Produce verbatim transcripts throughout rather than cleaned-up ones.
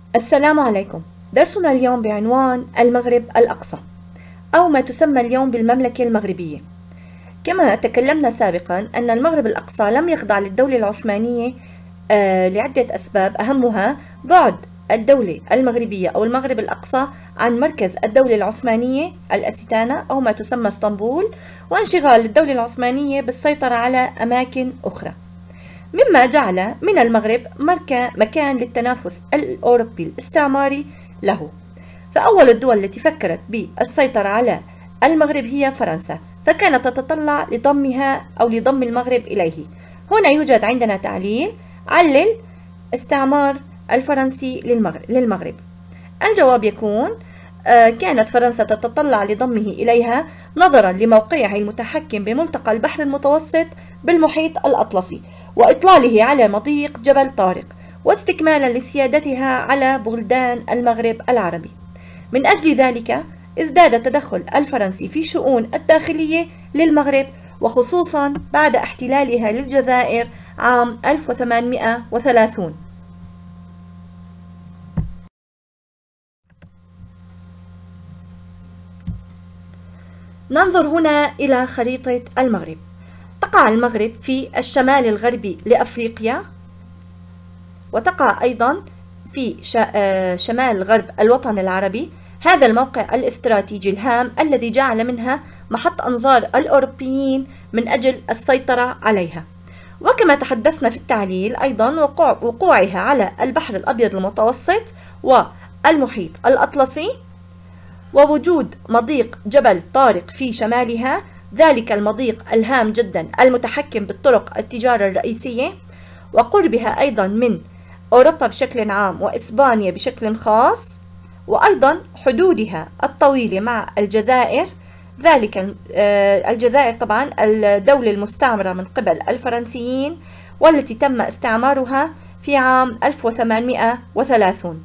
السلام عليكم. درسنا اليوم بعنوان المغرب الأقصى أو ما تسمى اليوم بالمملكة المغربية. كما تكلمنا سابقا أن المغرب الأقصى لم يخضع للدولة العثمانية آه لعدة أسباب، أهمها بعد الدولة المغربية أو المغرب الأقصى عن مركز الدولة العثمانية الأستانة أو ما تسمى اسطنبول، وانشغال الدولة العثمانية بالسيطرة على أماكن أخرى، مما جعل من المغرب مكان للتنافس الأوروبي الاستعماري له. فأول الدول التي فكرت بالسيطرة على المغرب هي فرنسا، فكانت تتطلع لضمها أو لضم المغرب إليه. هنا يوجد عندنا تعليل: علل استعمار الفرنسي للمغرب. الجواب يكون كانت فرنسا تتطلع لضمه إليها نظرا لموقعه المتحكم بملتقى البحر المتوسط بالمحيط الأطلسي، وإطلاله على مضيق جبل طارق، واستكمالا لسيادتها على بلدان المغرب العربي. من أجل ذلك ازداد التدخل الفرنسي في شؤون الداخلية للمغرب، وخصوصا بعد احتلالها للجزائر عام ألف وثمانمئة وثلاثين. ننظر هنا إلى خريطة المغرب. تقع المغرب في الشمال الغربي لأفريقيا، وتقع أيضا في شمال غرب الوطن العربي. هذا الموقع الاستراتيجي الهام الذي جعل منها محط أنظار الأوروبيين من أجل السيطرة عليها. وكما تحدثنا في التعليل أيضا وقوع وقوعها على البحر الأبيض المتوسط والمحيط الأطلسي، ووجود مضيق جبل طارق في شمالها، ذلك المضيق الهام جدا المتحكم بالطرق التجارة الرئيسية، وقربها أيضا من أوروبا بشكل عام وإسبانيا بشكل خاص، وأيضا حدودها الطويلة مع الجزائر. ذلك الجزائر طبعا الدولة المستعمرة من قبل الفرنسيين، والتي تم استعمارها في عام ألف وثمانمئة وثلاثين.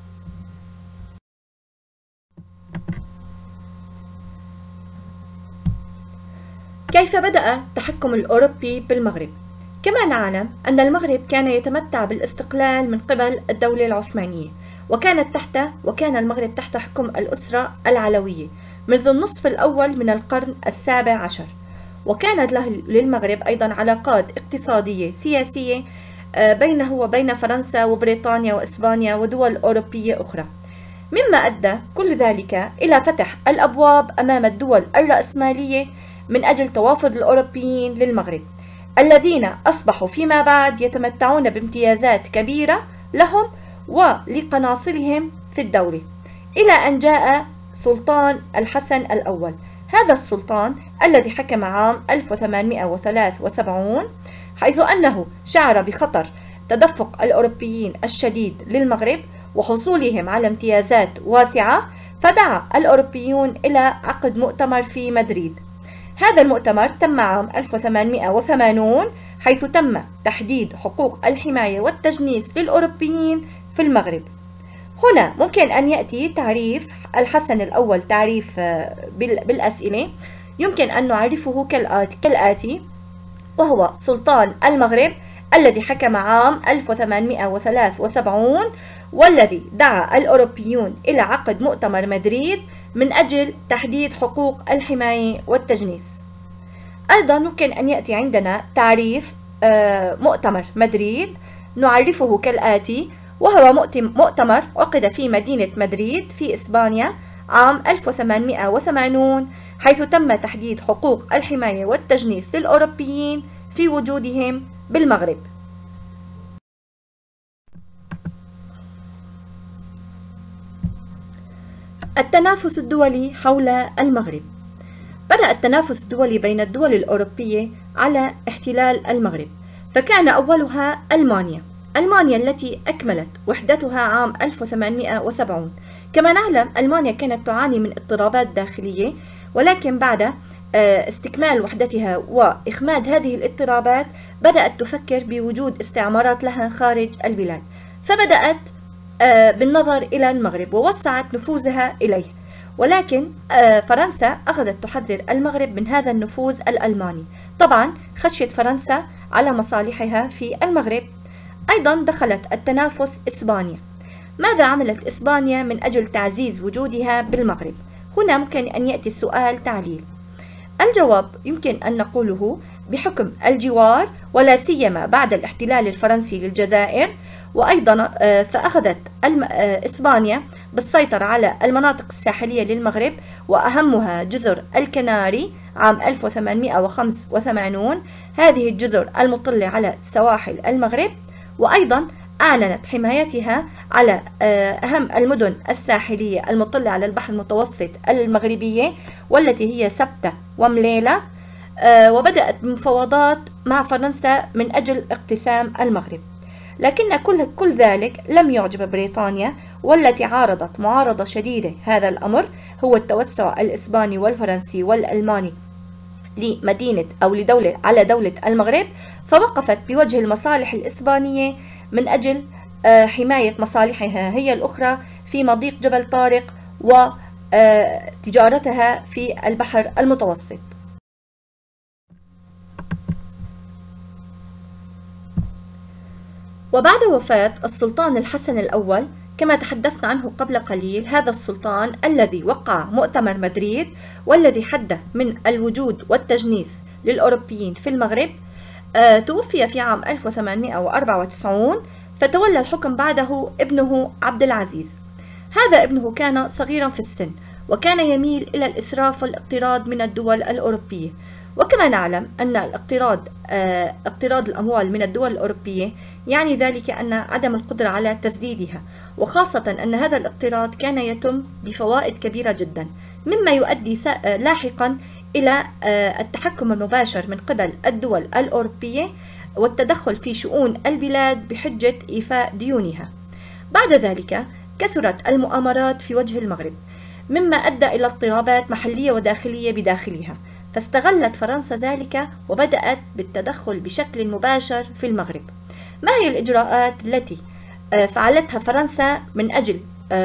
كيف بدأ التحكم الأوروبي بالمغرب؟ كما نعلم أن المغرب كان يتمتع بالاستقلال من قبل الدولة العثمانية، وكانت تحت وكان المغرب تحت حكم الأسرة العلوية منذ النصف الأول من القرن السابع عشر، وكانت للمغرب أيضا علاقات اقتصادية سياسية بينه وبين فرنسا وبريطانيا وإسبانيا ودول أوروبية أخرى، مما أدى كل ذلك إلى فتح الأبواب أمام الدول الرأسمالية من أجل توافد الأوروبيين للمغرب، الذين أصبحوا فيما بعد يتمتعون بامتيازات كبيرة لهم ولقناصلهم في الدولة، إلى أن جاء سلطان الحسن الأول. هذا السلطان الذي حكم عام ألف وثمانمئة وثلاثة وسبعين، حيث أنه شعر بخطر تدفق الأوروبيين الشديد للمغرب وحصولهم على امتيازات واسعة، فدعا الأوروبيون إلى عقد مؤتمر في مدريد. هذا المؤتمر تم عام ألف وثمانمئة وثمانين، حيث تم تحديد حقوق الحماية والتجنيس للأوروبيين في المغرب. هنا ممكن أن يأتي تعريف الحسن الأول تعريف بالأسئلة، يمكن أن نعرفه كالآتي: وهو سلطان المغرب الذي حكم عام ألف وثمانمئة وثلاثة وسبعين، والذي دعا الأوروبيون إلى عقد مؤتمر مدريد من أجل تحديد حقوق الحماية والتجنيس. أيضا ممكن أن يأتي عندنا تعريف مؤتمر مدريد، نعرفه كالآتي: وهو مؤتمر عقد في مدينة مدريد في إسبانيا عام ألف وثمانمئة وثمانين، حيث تم تحديد حقوق الحماية والتجنيس للأوروبيين في وجودهم بالمغرب. التنافس الدولي حول المغرب. بدأ التنافس الدولي بين الدول الأوروبية على احتلال المغرب، فكان أولها ألمانيا ألمانيا التي أكملت وحدتها عام ألف وثمانمئة وسبعين. كما نعلم ألمانيا كانت تعاني من اضطرابات داخلية، ولكن بعد استكمال وحدتها وإخماد هذه الاضطرابات بدأت تفكر بوجود استعمارات لها خارج البلاد، فبدأت بالنظر إلى المغرب ووسعت نفوذها إليه. ولكن فرنسا أخذت تحذر المغرب من هذا النفوذ الألماني، طبعا خشيت فرنسا على مصالحها في المغرب. أيضا دخلت التنافس إسبانيا، ماذا عملت إسبانيا من أجل تعزيز وجودها بالمغرب؟ هنا ممكن أن يأتي السؤال تعليل. الجواب يمكن أن نقوله بحكم الجوار، ولا سيما بعد الاحتلال الفرنسي للجزائر، وأيضا فأخذت إسبانيا بالسيطرة على المناطق الساحلية للمغرب، وأهمها جزر الكناري عام ألف وثمانمئة وخمسة وثمانين. هذه الجزر المطلة على سواحل المغرب، وأيضا أعلنت حمايتها على أهم المدن الساحلية المطلة على البحر المتوسط المغربية، والتي هي سبتة ومليلة، وبدأت مفاوضات مع فرنسا من أجل اقتسام المغرب. لكن كل كل ذلك لم يعجب بريطانيا، والتي عارضت معارضة شديدة هذا الأمر، هو التوسع الإسباني والفرنسي والألماني لمدينة أو لدولة على دولة المغرب، فوقفت بوجه المصالح الإسبانية من أجل حماية مصالحها هي الأخرى في مضيق جبل طارق وتجارتها في البحر المتوسط. وبعد وفاة السلطان الحسن الأول كما تحدثنا عنه قبل قليل، هذا السلطان الذي وقع مؤتمر مدريد والذي حد من الوجود والتجنيس للأوروبيين في المغرب، آه توفي في عام ألف وثمانمئة وأربعة وتسعين، فتولى الحكم بعده ابنه عبد العزيز. هذا ابنه كان صغيرا في السن، وكان يميل إلى الإسراف والاقتراض من الدول الأوروبية، وكما نعلم أن الاقتراض آه اقتراض الأموال من الدول الأوروبية يعني ذلك أن عدم القدرة على تسديدها، وخاصة أن هذا الاقتراض كان يتم بفوائد كبيرة جدا، مما يؤدي لاحقا إلى التحكم المباشر من قبل الدول الأوروبية والتدخل في شؤون البلاد بحجة إيفاء ديونها. بعد ذلك كثرت المؤامرات في وجه المغرب، مما أدى إلى اضطرابات محلية وداخلية بداخلها، فاستغلت فرنسا ذلك وبدأت بالتدخل بشكل مباشر في المغرب. ما هي الإجراءات التي فعلتها فرنسا من أجل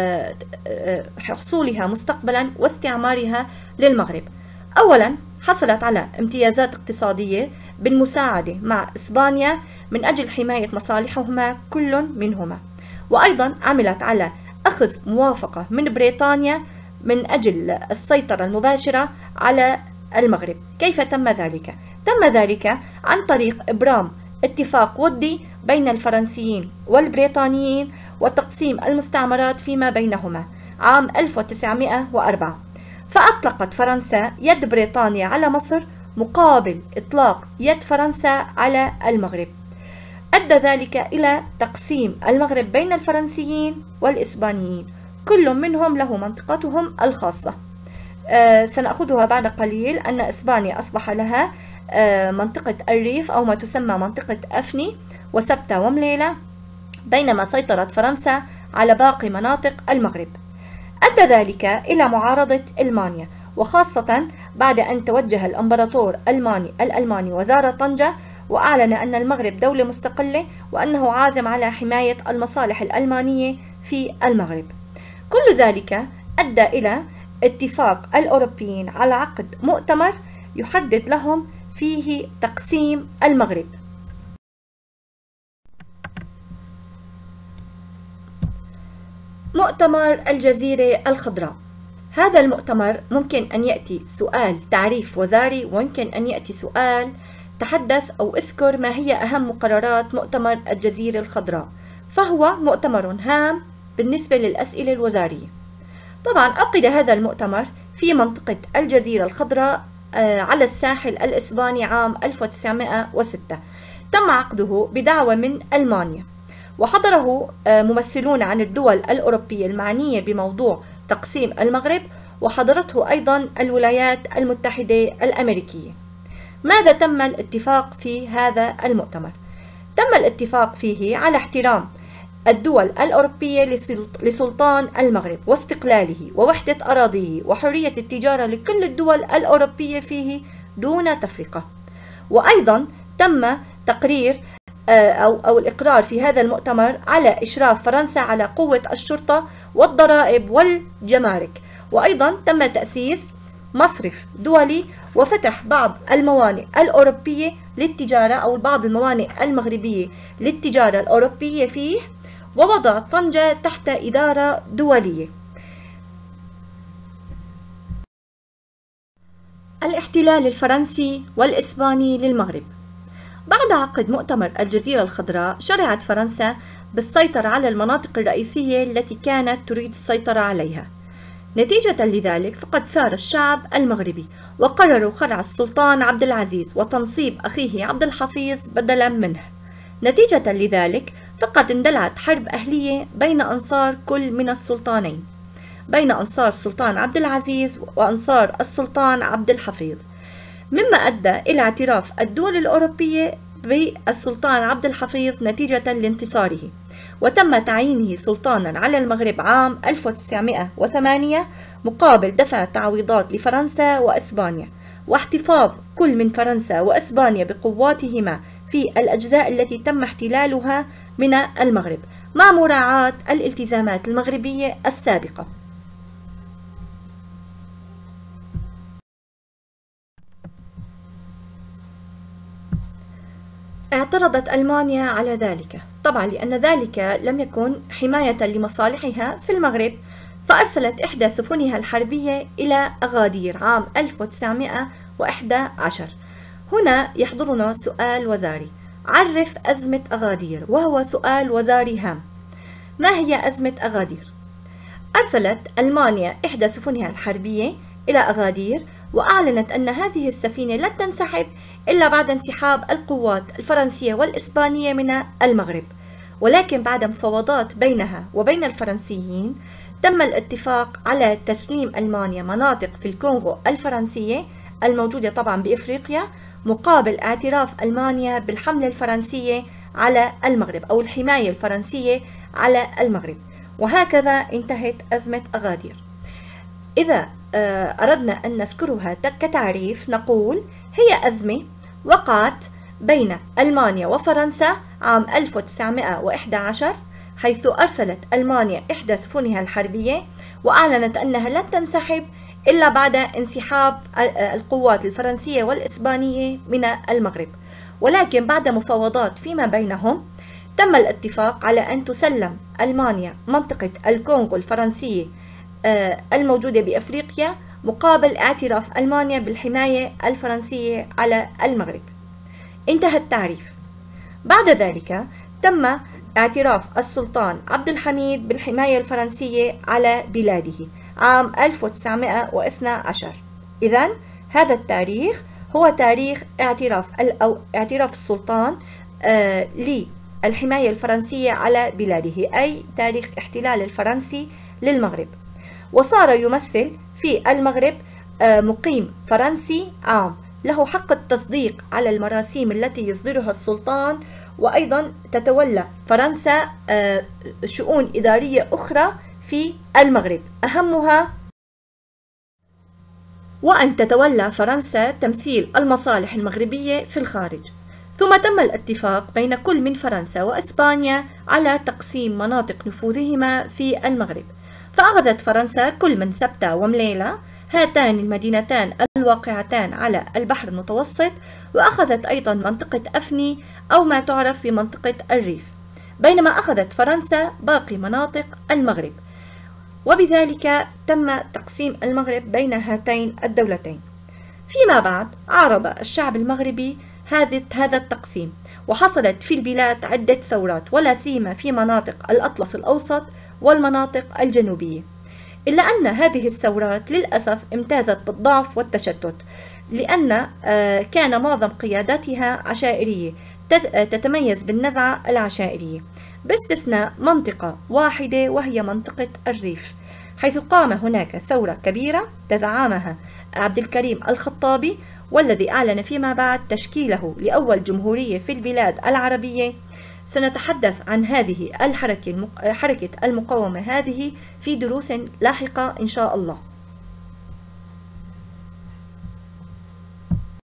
حصولها مستقبلا واستعمارها للمغرب؟ أولا، حصلت على امتيازات اقتصادية بالمساعدة مع إسبانيا من أجل حماية مصالحهما كل منهما، وأيضا عملت على أخذ موافقة من بريطانيا من أجل السيطرة المباشرة على المغرب. كيف تم ذلك؟ تم ذلك عن طريق إبرام اتفاق ودي بين الفرنسيين والبريطانيين وتقسيم المستعمرات فيما بينهما عام ألف وتسعمئة وأربعة، فأطلقت فرنسا يد بريطانيا على مصر مقابل إطلاق يد فرنسا على المغرب. أدى ذلك إلى تقسيم المغرب بين الفرنسيين والإسبانيين، كل منهم له منطقتهم الخاصة. آه سنأخذها بعد قليل أن إسبانيا أصبح لها آه منطقة الريف أو ما تسمى منطقة أفني وسبتة ومليلة، بينما سيطرت فرنسا على باقي مناطق المغرب. أدى ذلك إلى معارضة ألمانيا، وخاصة بعد أن توجه الإمبراطور الألماني الألماني وزار طنجة وأعلن أن المغرب دولة مستقلة وأنه عازم على حماية المصالح الألمانية في المغرب. كل ذلك أدى إلى اتفاق الأوروبيين على عقد مؤتمر يحدد لهم فيه تقسيم المغرب. مؤتمر الجزيرة الخضراء. هذا المؤتمر ممكن أن يأتي سؤال تعريف وزاري، ويمكن أن يأتي سؤال تحدث أو اذكر ما هي أهم مقررات مؤتمر الجزيرة الخضراء، فهو مؤتمر هام بالنسبة للأسئلة الوزارية. طبعا عقد هذا المؤتمر في منطقة الجزيرة الخضراء على الساحل الإسباني عام ألف وتسعمئة وستة. تم عقده بدعوة من ألمانيا، وحضره ممثلون عن الدول الأوروبية المعنية بموضوع تقسيم المغرب، وحضرته أيضا الولايات المتحدة الأمريكية. ماذا تم الاتفاق في هذا المؤتمر؟ تم الاتفاق فيه على احترام الدول الأوروبية لسلطان المغرب واستقلاله ووحدة أراضيه وحرية التجارة لكل الدول الأوروبية فيه دون تفرقة. وأيضا تم تقرير أو أو الإقرار في هذا المؤتمر على إشراف فرنسا على قوة الشرطة والضرائب والجمارك، وأيضا تم تأسيس مصرف دولي وفتح بعض الموانئ الأوروبية للتجارة أو بعض الموانئ المغربية للتجارة الأوروبية فيه، ووضع طنجة تحت إدارة دولية. الاحتلال الفرنسي والإسباني للمغرب. بعد عقد مؤتمر الجزيرة الخضراء شرعت فرنسا بالسيطرة على المناطق الرئيسية التي كانت تريد السيطرة عليها. نتيجة لذلك فقد ثار الشعب المغربي وقرروا خلع السلطان عبد العزيز وتنصيب أخيه عبد الحفيظ بدلا منه. نتيجة لذلك فقد اندلعت حرب أهلية بين أنصار كل من السلطانين، بين أنصار السلطان عبد العزيز وأنصار السلطان عبد الحفيظ، مما أدى إلى اعتراف الدول الأوروبية بالسلطان عبد الحفيظ نتيجة لانتصاره، وتم تعيينه سلطانا على المغرب عام ألف وتسعمائة وثمانية مقابل دفع تعويضات لفرنسا وإسبانيا، واحتفاظ كل من فرنسا وإسبانيا بقواتهما في الأجزاء التي تم احتلالها من المغرب مع مراعاة الالتزامات المغربية السابقة. اعترضت ألمانيا على ذلك، طبعا لأن ذلك لم يكن حماية لمصالحها في المغرب، فأرسلت إحدى سفنها الحربية إلى أغادير عام ألف وتسعمائة وأحد عشر. هنا يحضرنا سؤال وزاري: عرف أزمة أغادير، وهو سؤال وزاري هام. ما هي أزمة أغادير؟ أرسلت ألمانيا إحدى سفنها الحربية إلى أغادير، وأعلنت أن هذه السفينة لن تنسحب إلا بعد انسحاب القوات الفرنسية والإسبانية من المغرب، ولكن بعد مفاوضات بينها وبين الفرنسيين تم الاتفاق على تسليم ألمانيا مناطق في الكونغو الفرنسية الموجودة طبعا بإفريقيا، مقابل اعتراف ألمانيا بالحملة الفرنسية على المغرب أو الحماية الفرنسية على المغرب. وهكذا انتهت أزمة أغادير. إذا أردنا أن نذكرها كتعريف نقول هي أزمة وقعت بين ألمانيا وفرنسا عام ألف وتسعمائة وأحد عشر، حيث أرسلت ألمانيا إحدى سفنها الحربية وأعلنت أنها لن تنسحب إلا بعد انسحاب القوات الفرنسية والإسبانية من المغرب، ولكن بعد مفاوضات فيما بينهم تم الاتفاق على أن تسلم ألمانيا منطقة الكونغو الفرنسية الموجودة بأفريقيا مقابل اعتراف ألمانيا بالحماية الفرنسية على المغرب. انتهى التعريف. بعد ذلك تم اعتراف السلطان عبد الحميد بالحماية الفرنسية على بلاده عام ألف وتسعمائة واثني عشر. إذن هذا التاريخ هو تاريخ اعتراف أو اعتراف السلطان آه للحماية الفرنسية على بلاده، أي تاريخ احتلال الفرنسي للمغرب. وصار يمثل في المغرب آه مقيم فرنسي عام له حق التصديق على المراسيم التي يصدرها السلطان، وأيضا تتولى فرنسا آه شؤون إدارية أخرى في المغرب، أهمها وأن تتولى فرنسا تمثيل المصالح المغربية في الخارج. ثم تم الاتفاق بين كل من فرنسا وإسبانيا على تقسيم مناطق نفوذهما في المغرب، فأخذت فرنسا كل من سبتة ومليلة، هاتان المدينتان الواقعتان على البحر المتوسط، وأخذت أيضا منطقة أفني أو ما تعرف بمنطقة الريف، بينما أخذت فرنسا باقي مناطق المغرب، وبذلك تم تقسيم المغرب بين هاتين الدولتين. فيما بعد عارض الشعب المغربي هذا التقسيم، وحصلت في البلاد عدة ثورات، ولا سيما في مناطق الأطلس الأوسط والمناطق الجنوبية، إلا أن هذه الثورات للأسف امتازت بالضعف والتشتت، لأن كان معظم قياداتها عشائرية تتميز بالنزعة العشائرية، باستثناء منطقة واحدة وهي منطقة الريف، حيث قام هناك ثورة كبيرة تزعمها عبد الكريم الخطابي، والذي أعلن فيما بعد تشكيله لأول جمهورية في البلاد العربية. سنتحدث عن هذه الحركة حركة المقاومة هذه في دروس لاحقة إن شاء الله.